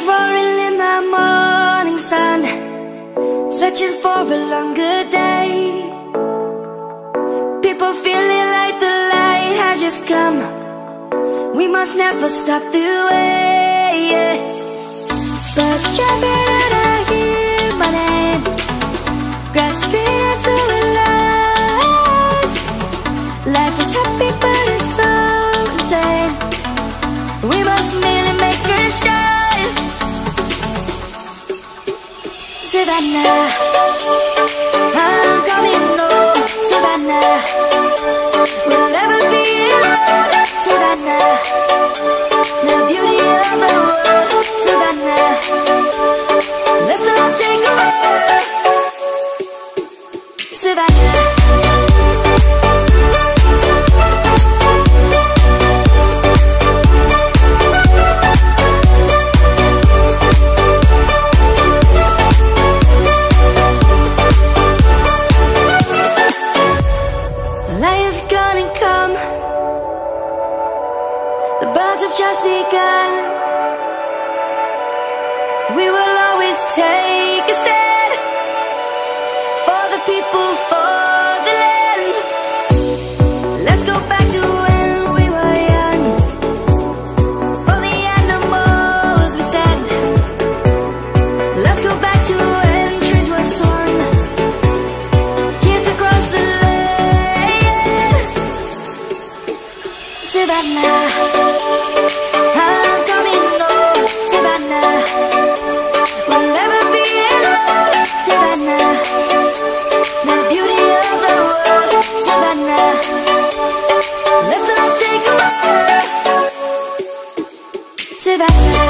Lions roaring in the morning sun, searching for a longer day. People feeling like the light has just come. We must never stop the way, yeah. Birds jumping and I hear my name, grasping into life. Life is happy but it's so insane. We must merely make it shine. Savannah, I'm coming home. Savannah, we'll never be alone. Savannah, the beauty of the world. Savannah, let's all take a ride. Savannah. Lions gonna come. The birds have just begun. We will always take a stand for the people, for the land. Let's go back to when we were young. For the animals we stand. Let's go back to when trees were swung, kids across the land. Savannah, I'm coming home. Savannah, we'll never be alone. Savannah, the beauty of the world. Savannah, let's all take a ride. Savannah.